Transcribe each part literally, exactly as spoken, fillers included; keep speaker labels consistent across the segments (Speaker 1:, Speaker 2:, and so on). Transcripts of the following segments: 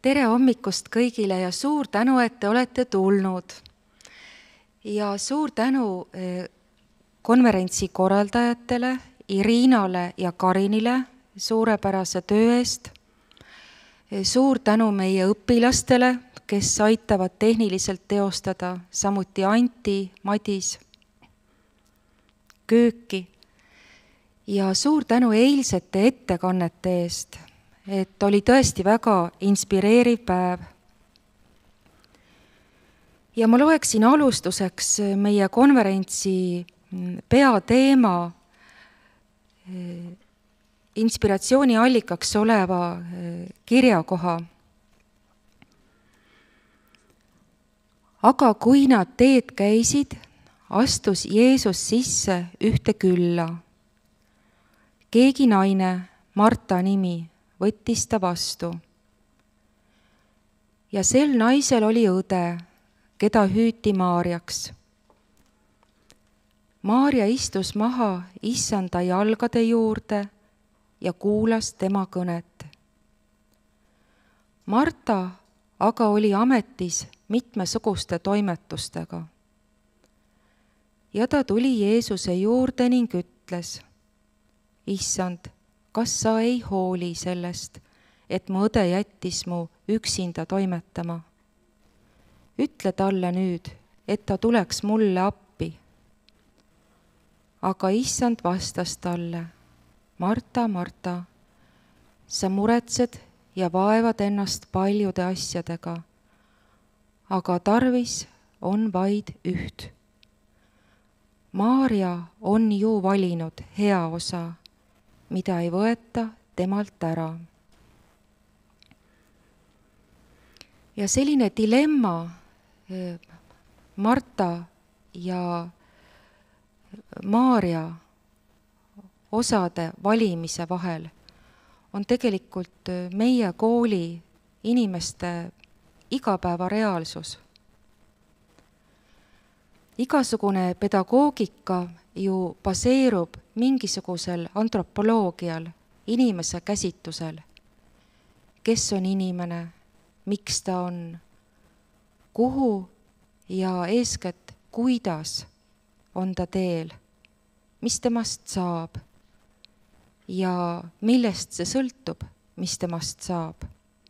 Speaker 1: tere hommikust kõigile ja suur tänu, et te olete tulnud. Ja suur tänu konverentsi korraldajatele, Iriinale ja Karinile suurepärase töö eest. Suur tänu meie õpilastele, kes aitavad tehniliselt teostada, samuti Anti, Madis, Kööki. Ja suur tänu eilsete ettekannete eest, et oli tõesti väga inspireeriv päev. Ja ma loeksin alustuseks meie konverentsi peateema inspiratsiooni allikaks oleva kirjakoha. Aga kui nad teed käisid, astus Jeesus sisse ühte külla. Keegi naine, Marta nimi, võttis ta vastu. Ja sel naisel oli õde, keda hüüti Maarjaks. Maarja istus maha issanda jalgade juurde ja kuulas tema kõnet. Marta aga oli ametis mitmesuguste toimetustega. Ja ta tuli Jeesuse juurde ning ütles, issand, kas sa ei hooli sellest, et mu õde jättis mu üksinda toimetama? Ütle talle nüüd, et ta tuleks mulle appi. Aga issand vastas talle, Marta, Marta, sa muretsed ja vaevad ennast paljude asjadega, aga tarvis on vaid üht. Maarja on ju valinud hea osa, mida ei võeta temalt ära. Ja selline dilemma Marta ja Maarja osade valimise vahel on tegelikult meie kooli inimeste igapäeva reaalsus. Igasugune pedagoogika ju baseerub mingisugusel antropoloogial, inimese käsitusel. Kes on inimene, miks ta on, kuhu ja eeskätt kuidas on ta teel, mis temast saab ja millest see sõltub, mis temast saab.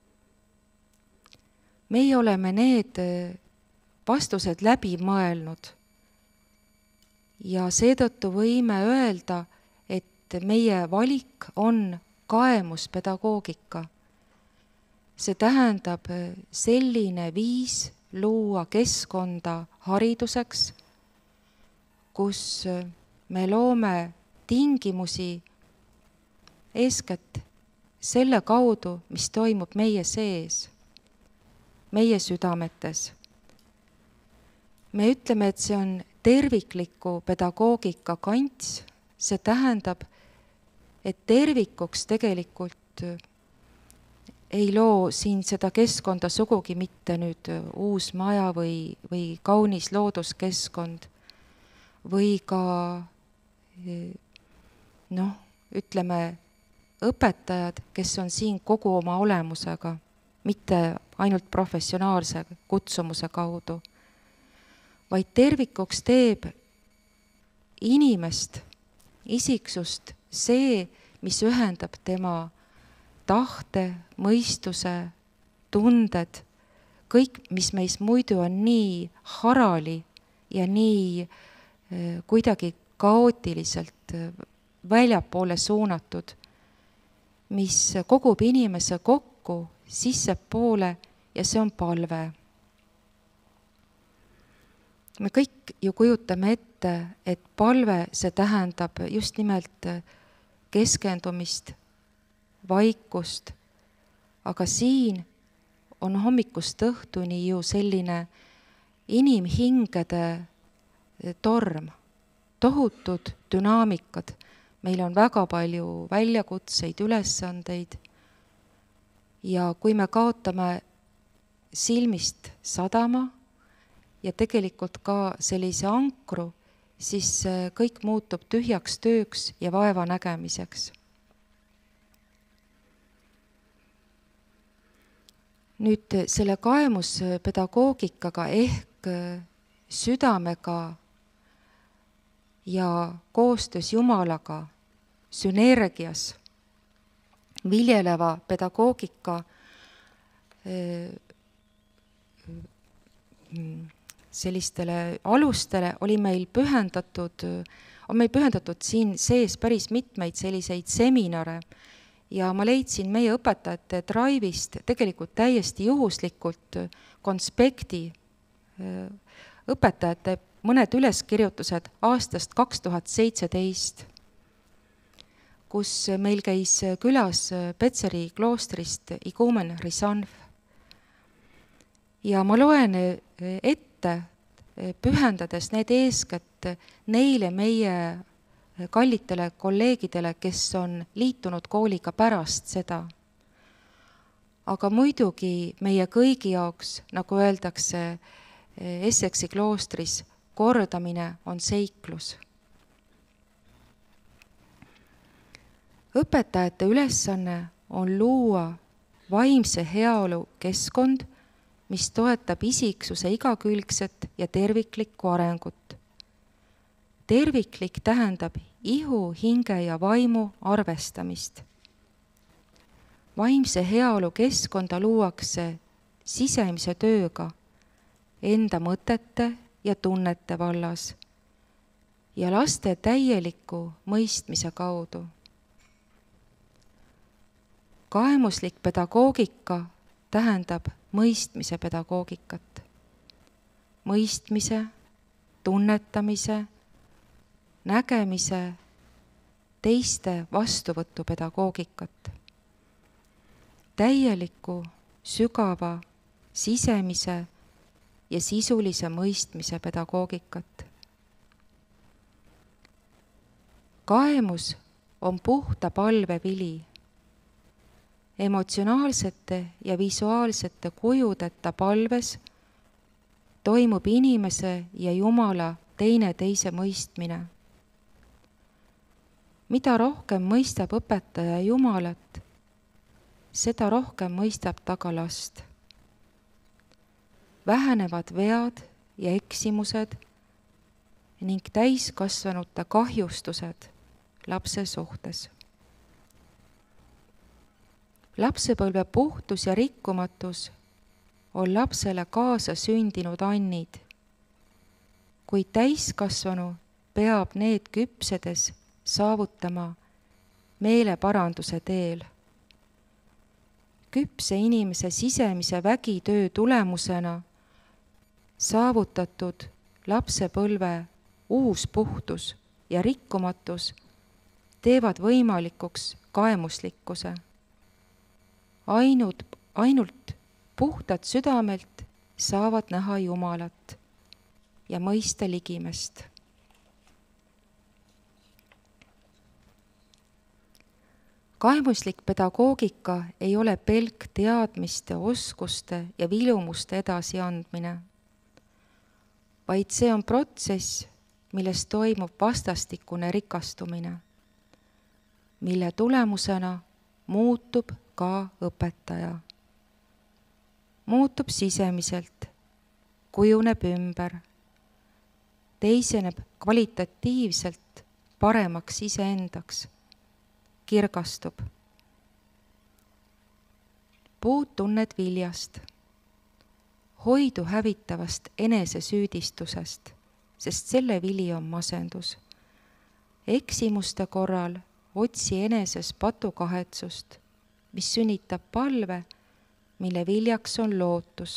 Speaker 1: Meie oleme need vastused läbi mõelnud ja seetõttu võime öelda, et meie valik on kaemuspedagoogika. See tähendab selline viis luua keskkonda hariduseks, kus me loome tingimusi eeskätt selle kaudu, mis toimub meie sees, meie südametes. Me ütleme, et see on tervikliku pedagoogika kants, see tähendab, et tervikuks tegelikult ei loo siin seda keskkonda sugugi mitte nüüd uus maja või, või kaunis looduskeskkond või ka noh, ütleme õpetajad, kes on siin kogu oma olemusega, mitte ainult professionaalse kutsumuse kaudu, vaid tervikuks teeb inimest, isiksust see, mis ühendab tema tahte, mõistuse, tunded, kõik, mis meis muidu on nii harali ja nii kuidagi kaootiliselt väljapoole suunatud, mis kogub inimese kokku sissepoole ja see on palve. Me kõik ju kujutame ette, et palve see tähendab just nimelt keskendumist, vaikust, aga siin on hommikust õhtuni ju selline inimhingede torm, tohutud dünaamikad. Meil on väga palju väljakutseid, ülesandeid ja kui me kaotame silmist sadama ja tegelikult ka sellise ankru, siis kõik muutub tühjaks tööks ja vaeva nägemiseks. Nüüd selle kaemuspedagoogikaga ehk südamega ja koostöös Jumalaga sünergias viljeleva pedagoogika sellistele alustele oli meil pühendatud, on meil pühendatud siin sees päris mitmeid selliseid seminare ja ma leidsin meie õpetajate Drive'ist tegelikult täiesti juhuslikult konspekti õpetajate mõned üleskirjutused aastast kaks tuhat seitseteist, kus meil käis külas Petseri kloostrist iguumen Risanv. Ja ma loen ette, pühendades need eeskätt neile meie kallitele kolleegidele, kes on liitunud kooliga pärast seda. Aga muidugi meie kõigi jaoks, nagu öeldakse Essexi kloostris, kordamine on seiklus. Õpetajate ülesanne on luua vaimse heaolu keskkond, mis toetab isiksuse igakülgset ja terviklikku arengut. Terviklik tähendab ihu, hinge ja vaimu arvestamist. Vaimse heaolu keskkonda luuakse sisemise tööga, enda mõtete ja tunnete vallas ja laste täieliku mõistmise kaudu. Kaemuslik pedagoogika tähendab mõistmise pedagoogikat. Mõistmise, tunnetamise, nägemise, teiste vastuvõtu pedagoogikat. Täieliku, sügava, sisemise ja sisulise mõistmise pedagoogikat. Kaemus on puhta palve vili. Emotsionaalsete ja visuaalsete kujudeta palves toimub inimese ja Jumala teine teise mõistmine. Mida rohkem mõistab õpetaja Jumalat, seda rohkem mõistab ta ka last. Vähenevad vead ja eksimused ning täiskasvanute kahjustused lapse suhtes. Lapsepõlve puhtus ja rikkumatus on lapsele kaasa sündinud annid, kuid täiskasvanu peab need küpsedes saavutama meeleparanduse teel. Küpse inimese sisemise vägitöö tulemusena saavutatud lapsepõlve uus puhtus ja rikkumatus teevad võimalikuks kaemuslikkuse. Ainult, ainult puhtad südamelt saavad näha Jumalat ja mõista ligimest. Kaemuslik pedagoogika ei ole pelk teadmiste, oskuste ja vilumuste edasiandmine, vaid see on protsess, milles toimub vastastikune rikastumine, mille tulemusena muutub ka õpetaja. Muutub sisemiselt, kujuneb ümber, teiseneb kvalitatiivselt paremaks iseendaks, kirgastub. Puud tunned viljast, hoidu hävitavast enesesüüdistusest, sest selle vili on masendus. Eksimuste korral otsi eneses patukahetsust, mis sünnitab palve, mille viljaks on lootus.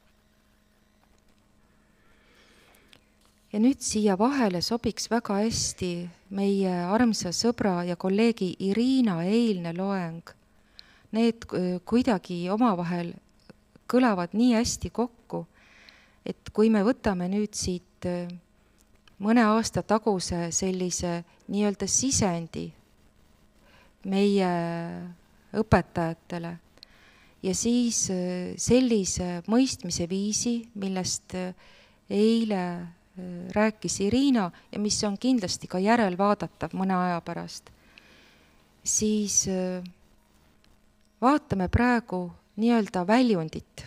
Speaker 1: Ja nüüd siia vahele sobiks väga hästi meie armsa sõbra ja kolleegi Irina eilne loeng. Need kuidagi omavahel kõlavad nii hästi kokku, et kui me võtame nüüd siit mõne aasta taguse sellise nii-öelda sisendi meie õpetajatele ja siis sellise mõistmise viisi, millest eile rääkis Irina ja mis on kindlasti ka järelvaadatav mõne aja pärast, siis vaatame praegu nii-öelda väljundit.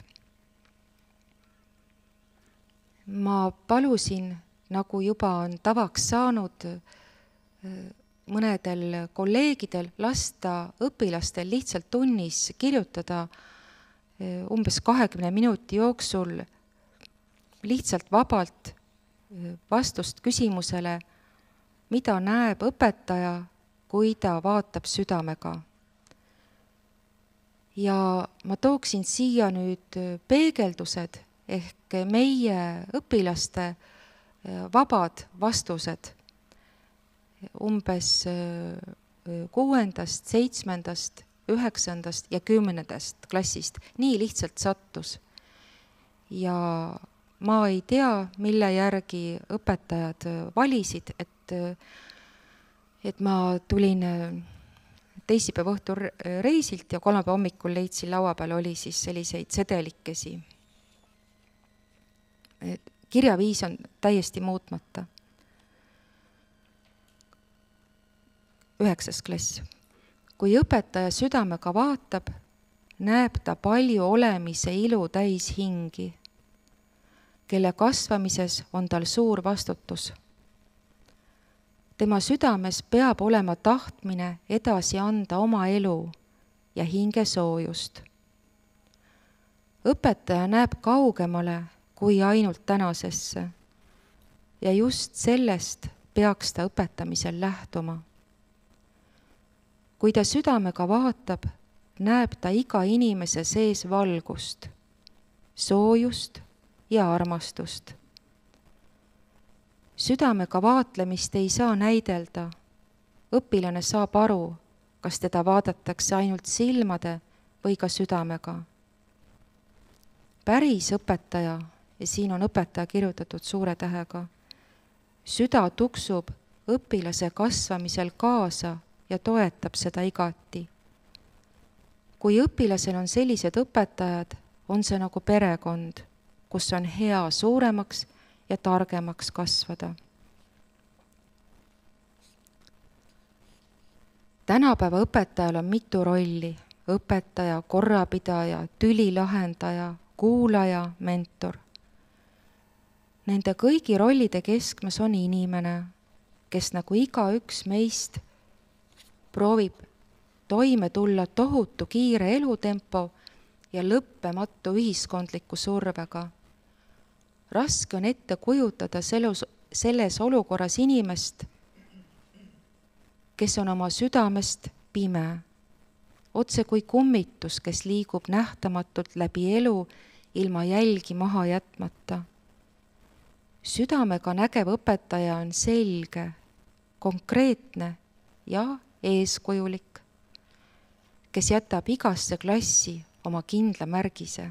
Speaker 1: Ma palusin, nagu juba on tavaks saanud, mõnedel kolleegidel lasta õpilastel lihtsalt tunnis kirjutada umbes kahekümne minuti jooksul lihtsalt vabalt vastust küsimusele, mida näeb õpetaja, kui ta vaatab südamega. Ja ma tooksin siia nüüd peegeldused ehk meie õpilaste vabad vastused umbes kuuendast, seitsmendast, üheksandast ja kümnendast klassist. Nii lihtsalt sattus. Ja ma ei tea, mille järgi õpetajad valisid, et, et ma tulin teisipäeva õhtul reisilt ja kolmapäeva hommikul leidsin laua peal oli siis selliseid sedelikesi. Kirjaviis on täiesti muutmata. Üheksas klass. Kui õpetaja südamega vaatab, näeb ta palju olemise ilu täis hingi, kelle kasvamises on tal suur vastutus. Tema südames peab olema tahtmine edasi anda oma elu ja hinge soojust. Õpetaja näeb kaugemale kui ainult tänasesse ja just sellest peaks ta õpetamisel lähtuma. Kui ta südamega vaatab, näeb ta iga inimese sees valgust, soojust ja armastust. Südamega vaatlemist ei saa näidelda. Õpilane saab aru, kas teda vaadatakse ainult silmade või ka südamega. Päris õpetaja, ja siin on õpetaja kirjutatud suure tähega, süda tuksub õpilase kasvamisel kaasa ja toetab seda igati. Kui õpilasel on sellised õpetajad, on see nagu perekond, kus on hea suuremaks ja targemaks kasvada. Tänapäeva õpetajal on mitu rolli. Õpetaja, korrapidaja, tülilahendaja, kuulaja, mentor. Nende kõigi rollide keskmes on inimene, kes nagu igaüks meist proovib toime tulla tohutu kiire elutempo ja lõppematu ühiskondliku survega. Raske on ette kujutada selles, selles olukorras inimest, kes on oma südamest pime, otse kui kummitus, kes liigub nähtamatult läbi elu ilma jälgi maha jätmata. Südamega nägev õpetaja on selge, konkreetne ja eeskujulik, kes jätab igasse klassi oma kindla märgise.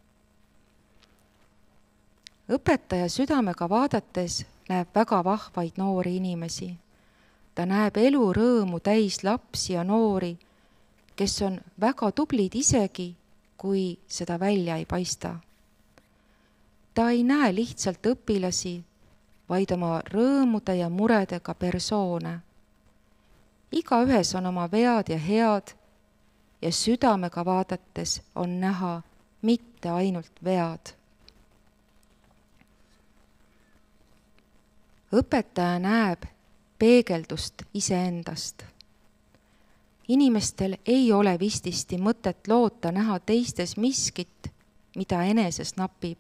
Speaker 1: Õpetaja südamega vaadates näeb väga vahvaid noori inimesi. Ta näeb elu rõõmu täis lapsi ja noori, kes on väga tublid isegi, kui seda välja ei paista. Ta ei näe lihtsalt õpilasi, vaid oma rõõmude ja muredega persoone. Igaühes on oma vead ja head ja südamega vaadates on näha mitte ainult vead. Õpetaja näeb peegeldust iseendast. Inimestel ei ole vististi mõtet loota näha teistes miskit, mida eneses napib.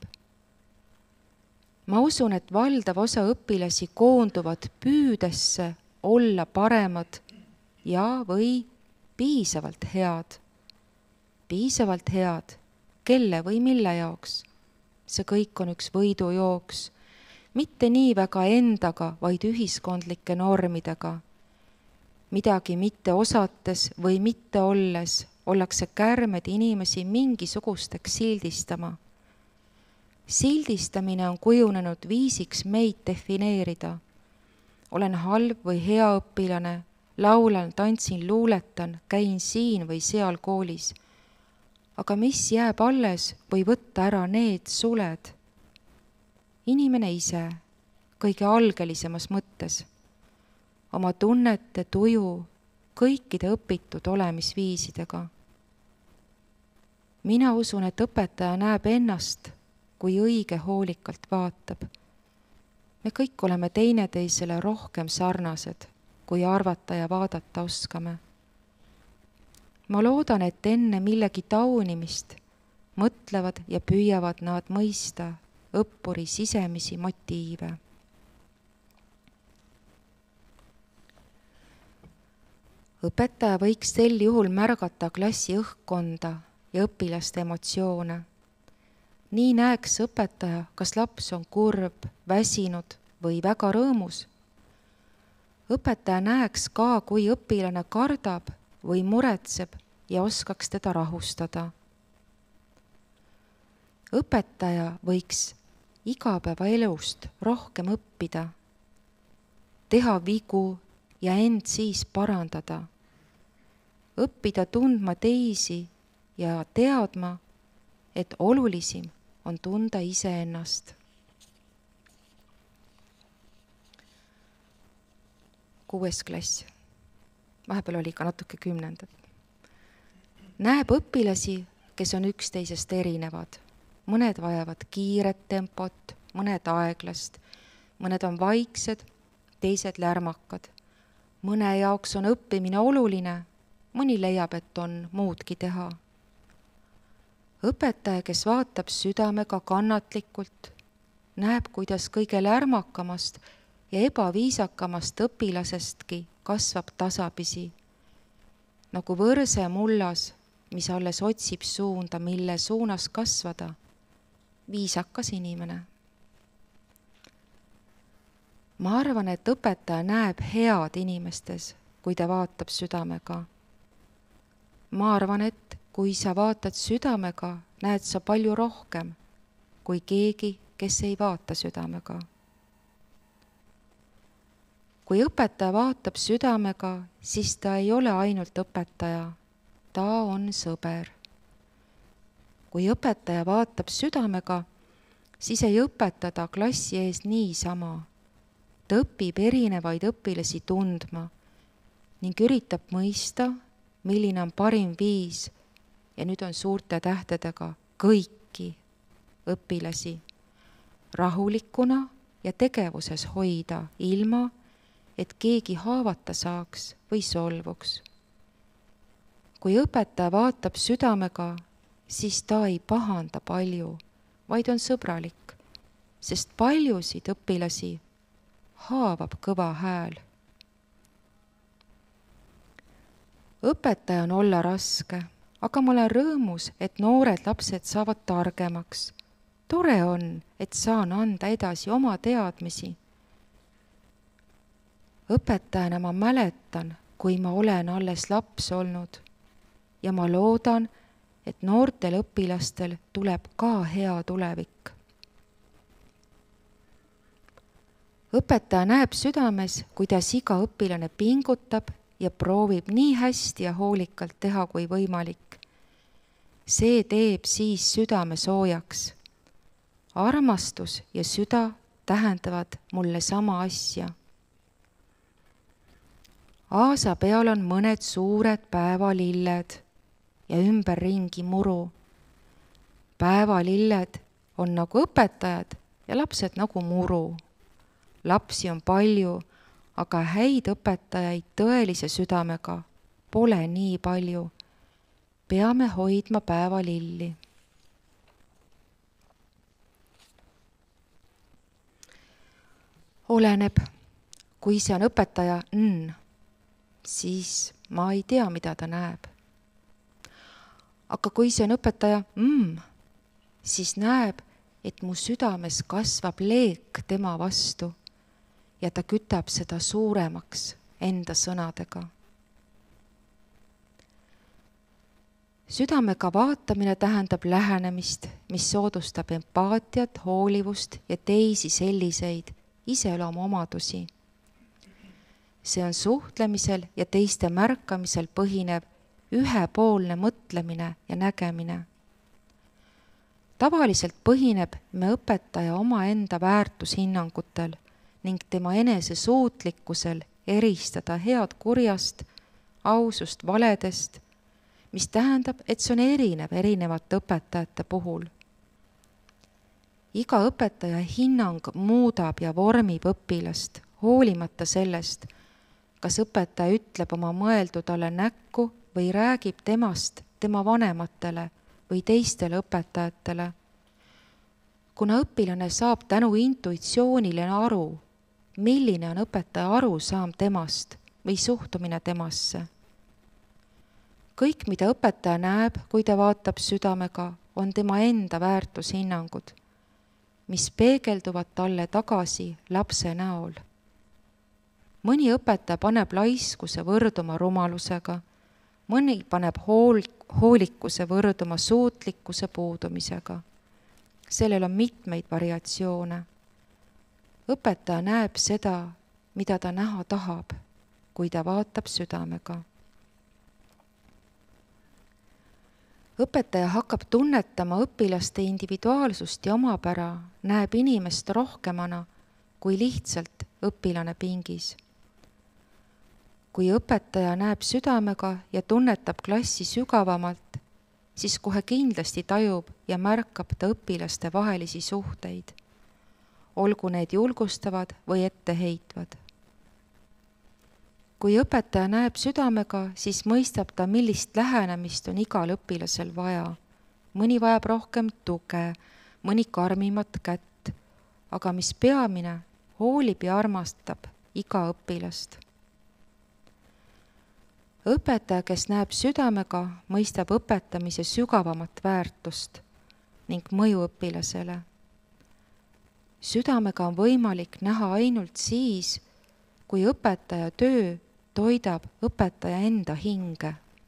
Speaker 1: Ma usun, et valdav osa õpilasi koonduvad püüdesse olla paremad ja või piisavalt head. Piisavalt head, kelle või mille jaoks. See kõik on üks võidujooks. Mitte nii väga endaga, vaid ühiskondlike normidega. Midagi mitte osates või mitte olles ollakse kärmed inimesi mingisugusteks sildistama. Sildistamine on kujunenud viisiks meid defineerida. Olen halb või hea õpilane, laulan, tantsin, luuletan, käin siin või seal koolis. Aga mis jääb alles või võtta ära need suled? Inimene ise, kõige algelisemas mõttes, oma tunnete, tuju, kõikide õpitud olemisviisidega. mina usun, et õpetaja näeb ennast, kui õige hoolikalt vaatab. Me kõik oleme teineteisele rohkem sarnased, kui arvata ja vaadata oskame. Ma loodan, et enne millegi taunimist mõtlevad ja püüavad nad mõista õppuri sisemisi motiive. Õpetaja võiks sel juhul märgata klassi õhkkonda ja õpilaste emotsioone. Nii näeks õpetaja, kas laps on kurb, väsinud või väga rõõmus. Õpetaja näeks ka, kui õpilane kardab või muretseb ja oskaks teda rahustada. Õpetaja võiks igapäevaelust rohkem õppida, teha vigu ja end siis parandada, õppida tundma teisi ja teadma, et olulisim on tunda iseennast. Kuues klass. Vahepeal oli ka natuke kümnendad. Näeb õpilasi, kes on üksteisest erinevad. Mõned vajavad kiiret tempot, mõned aeglast, mõned on vaiksed, teised lärmakad. Mõne jaoks on õppimine oluline, mõni leiab, et on muudki teha. Õpetaja, kes vaatab südamega kannatlikult, näeb, kuidas kõige lärmakamast ja ebaviisakamast õpilasestki kasvab tasapisi, nagu võrse mullas, mis alles otsib suunda, mille suunas kasvada. Viisakas inimene. Ma arvan, et õpetaja näeb head inimestes, kui ta vaatab südamega. Ma arvan, et kui sa vaatad südamega, näed sa palju rohkem kui keegi, kes ei vaata südamega. Kui õpetaja vaatab südamega, siis ta ei ole ainult õpetaja, ta on sõber. Kui õpetaja vaatab südamega, siis ei õpeta ta klassi ees niisama. Ta õpib erinevaid õpilasi tundma ning üritab mõista, milline on parim viis, ja nüüd on suurte tähtedega kõiki õpilasi rahulikuna ja tegevuses hoida, ilma et keegi haavata saaks või solvuks. Kui õpetaja vaatab südamega, siis ta ei pahanda palju, vaid on sõbralik, sest paljusid õpilasi haavab kõva hääl. Õpetaja on olla raske, aga ma olen rõõmus, et noored lapsed saavad targemaks. Tore on, et saan anda edasi oma teadmisi. Õpetajana ma mäletan, kui ma olen alles laps olnud ja ma loodan, et noortel õpilastel tuleb ka hea tulevik. Õpetaja näeb südames, kuidas iga õpilane pingutab ja proovib nii hästi ja hoolikalt teha kui võimalik. See teeb siis südame soojaks. Armastus ja süda tähendavad mulle sama asja. Aasa peal on mõned suured päevalilled ja ümberringi muru. Päevalilled on nagu õpetajad ja lapsed nagu muru. Lapsi on palju, aga häid õpetajaid tõelise südamega pole nii palju. Peame hoidma päevalilli. Oleneb, kui see on õpetaja N, siis ma ei tea, mida ta näeb. Aga kui see on õpetaja M, siis näeb, et mu südames kasvab leek tema vastu ja ta kütab seda suuremaks enda sõnadega. Südamega vaatamine tähendab lähenemist, mis soodustab empaatiat, hoolivust ja teisi selliseid iseloomuomadusi. See on suhtlemisel ja teiste märkamisel põhinev ühepoolne mõtlemine ja nägemine. Tavaliselt põhineb me õpetaja omaenda väärtushinnangutel ning tema enese suutlikkusel eristada head kurjast, ausust valedest, mis tähendab, et see on erinev erinevate õpetajate puhul. Iga õpetaja hinnang muudab ja vormib õpilast, hoolimata sellest, kas õpetaja ütleb oma mõeldu talle näkku või räägib temast tema vanematele või teistele õpetajatele. Kuna õpilane saab tänu intuitsioonile aru, milline on õpetaja arusaam temast või suhtumine temasse. Kõik, mida õpetaja näeb, kui ta vaatab südamega, on tema enda väärtushinnangud, mis peegelduvad talle tagasi lapse näol. Mõni õpetaja paneb laiskuse võrduma rumalusega, mõni paneb hool, hoolikuse võrduma suutlikkuse puudumisega. Sellel on mitmeid variatsioone. Õpetaja näeb seda, mida ta näha tahab, kui ta vaatab südamega. Õpetaja hakkab tunnetama õpilaste individuaalsust ja omapära, näeb inimest rohkemana kui lihtsalt õpilane pingis. Kui õpetaja näeb südamega ja tunnetab klassi sügavamalt, siis kohe kindlasti tajub ja märkab ta õpilaste vahelisi suhteid, olgu need julgustavad või etteheitvad. Kui õpetaja näeb südamega, siis mõistab ta, millist lähenemist on igal õpilasel vaja. Mõni vajab rohkem tuge, mõni karmimat kätt, aga mis peamine, hoolib ja armastab iga õpilast. Õpetaja, kes näeb südamega, mõistab õpetamise sügavamat väärtust ning mõju õpilasele. Südamega on võimalik näha ainult siis, kui õpetaja töö toidab õpetaja enda hinge.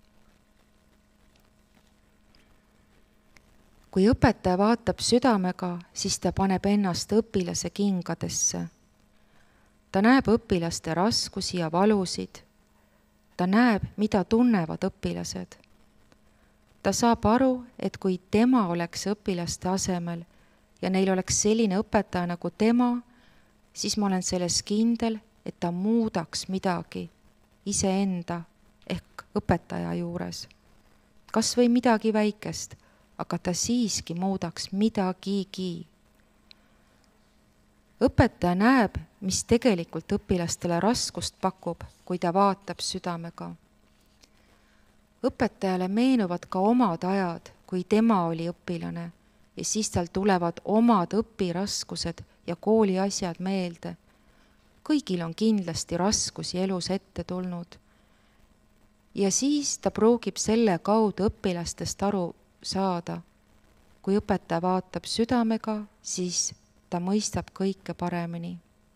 Speaker 1: Kui õpetaja vaatab südamega, siis ta paneb ennast õpilase kingadesse. Ta näeb õpilaste raskusi ja valusid. Ta näeb, mida tunnevad õpilased. Ta saab aru, et kui tema oleks õpilaste asemel ja neil oleks selline õpetaja nagu tema, siis ma olen selles kindel, et ta muudaks midagi iseenda ehk õpetaja juures. Kas või midagi väikest, aga ta siiski muudaks midagigi. Õpetaja näeb, mis tegelikult õpilastele raskust pakub, kui ta vaatab südamega. Õpetajale meenuvad ka omad ajad, kui tema oli õpilane ja siis tal tulevad omad õpiraskused ja kooli asjad meelde. Kõigil on kindlasti raskusi elus ette tulnud. Ja siis ta proogib selle kaudu õpilastest aru saada. Kui õpetaja vaatab südamega, siis ta mõistab kõike paremini.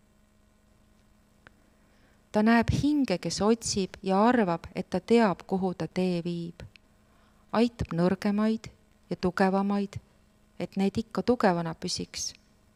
Speaker 1: Ta näeb hinge, kes otsib ja arvab, et ta teab, kuhu ta tee viib. Aitab nõrgemaid ja tugevamaid, et need ikka tugevana püsiks.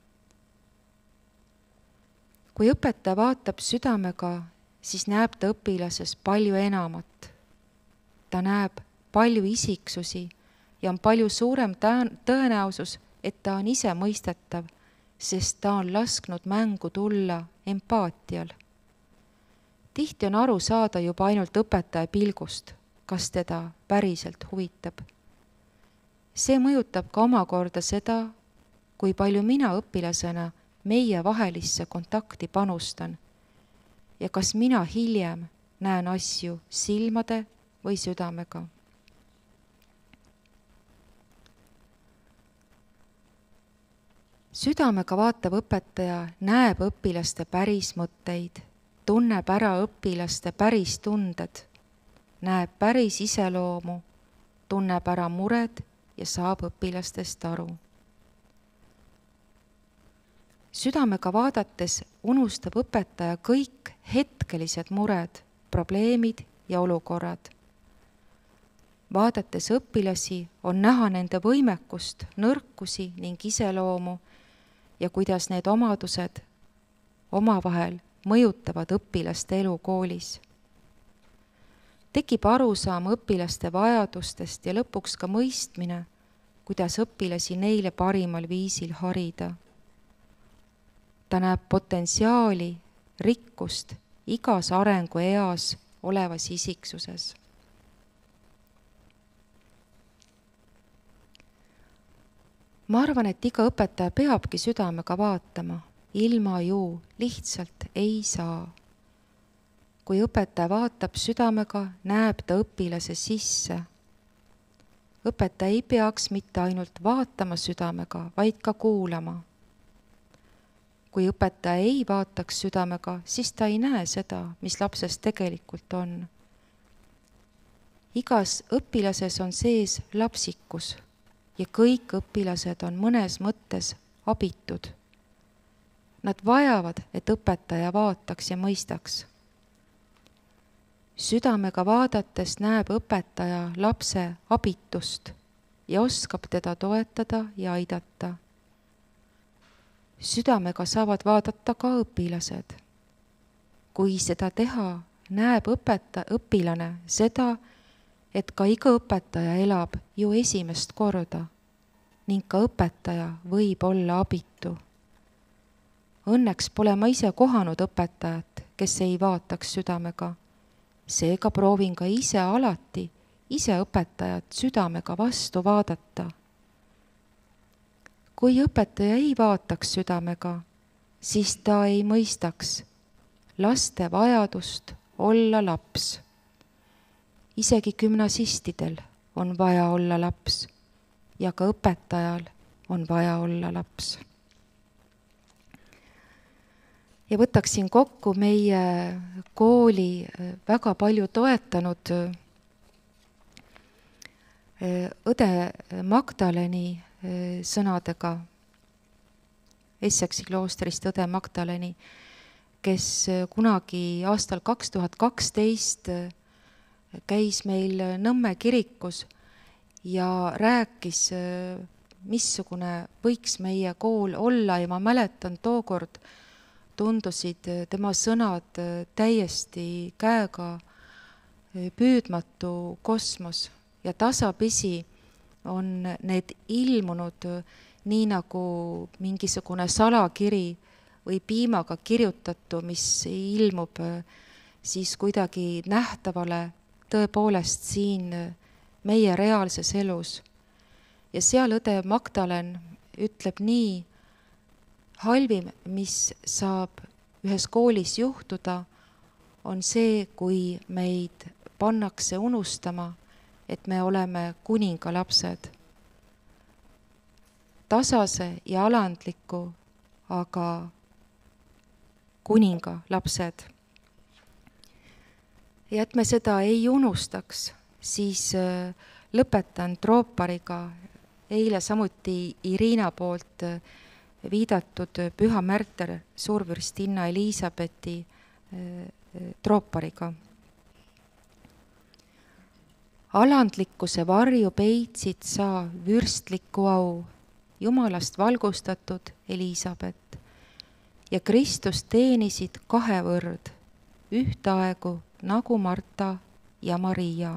Speaker 1: Kui õpetaja vaatab südamega, siis näeb ta õpilases palju enamat. Ta näeb palju isiksusi ja on palju suurem tõenäosus, et ta on ise mõistetav, sest ta on lasknud mängu tulla empaatial. Tihti on aru saada juba ainult õpetaja pilgust, kas teda päriselt huvitab. See mõjutab ka omakorda seda, kui palju mina õpilasena meie vahelisse kontakti panustan ja kas mina hiljem näen asju silmade või südamega. Südamega vaatav õpetaja näeb õpilaste päris mõtteid, tunneb ära õpilaste päris tunded, näeb päris iseloomu, tunneb ära mured ja saab õpilastest aru. Südamega vaadates unustab õpetaja kõik hetkelised mured, probleemid ja olukorrad. Vaadates õpilasi on näha nende võimekust, nõrkusi ning iseloomu ja kuidas need omadused omavahel mõjutavad õpilaste elu koolis. Tekib arusaam õpilaste vajadustest ja lõpuks ka mõistmine, kuidas õpilasi neile parimal viisil harida. Ta näeb potentsiaali, rikkust igas arengu eas olevas isiksuses. ma arvan, et iga õpetaja peabki südamega vaatama, ilma ju lihtsalt ei saa. Kui õpetaja vaatab südamega, näeb ta õpilase sisse. Õpetaja ei peaks mitte ainult vaatama südamega, vaid ka kuulama. Kui õpetaja ei vaataks südamega, siis ta ei näe seda, mis lapses tegelikult on. Igas õpilases on sees lapsikus ja kõik õpilased on mõnes mõttes abitud. Nad vajavad, et õpetaja vaataks ja mõistaks. Südamega vaadates näeb õpetaja lapse abitust ja oskab teda toetada ja aidata. Südamega saavad vaadata ka õpilased. Kui seda teha, näeb õpeta, õpilane seda, et ka iga õpetaja elab ju esimest korda ning ka õpetaja võib olla abitu. Õnneks pole ma ise kohanud õpetajat, kes ei vaataks südamega. Seega proovin ka ise alati, ise õpetajat südamega vastu vaadata. Kui õpetaja ei vaataks südamega, siis ta ei mõistaks laste vajadust olla laps. Isegi gümnasistidel on vaja olla laps ja ka õpetajal on vaja olla laps. Ja võtaksin kokku meie kooli väga palju toetanud õde Magdaleni sõnadega, Essexi kloostrist õde Magdaleni, kes kunagi aastal kaks tuhat kaksteist käis meil Nõmme kirikus ja rääkis, missugune võiks meie kool olla ja ma mäletan tookord, tundusid tema sõnad täiesti käega püüdmatu kosmos ja tasapisi on need ilmunud nii nagu mingisugune salakiri või piimaga kirjutatu, mis ilmub siis kuidagi nähtavale tõepoolest siin meie reaalses elus. Ja seal õde Magdalen ütleb nii, halvim, mis saab ühes koolis juhtuda, on see, kui meid pannakse unustama, et me oleme kuningalapsed. Tasase ja alandliku, aga kuningalapsed. Ja et me seda ei unustaks, siis lõpetan troopariga eile samuti Irina poolt viidatud Püha Märter suurvürstinna Eliisabethi troopariga. Alandlikkuse varju peitsid sa vürstliku au, Jumalast valgustatud Eliisabet, ja Kristust teenisid kahevõrd, ühtaegu nagu Marta ja Maria.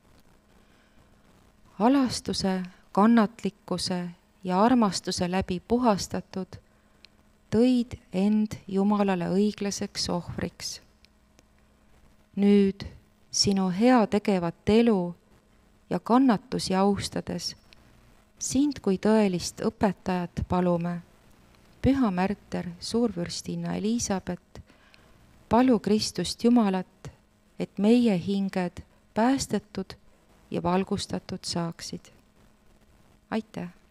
Speaker 1: Alastuse, kannatlikkuse ja armastuse läbi puhastatud, tõid end Jumalale õiglaseks ohvriks. Nüüd sinu hea tegevat elu ja kannatusi austades, sind kui tõelist õpetajat palume, Püha Märter, suurvürstinna Eliisabet, palu Kristust Jumalat, et meie hinged päästetud ja valgustatud saaksid. Aitäh!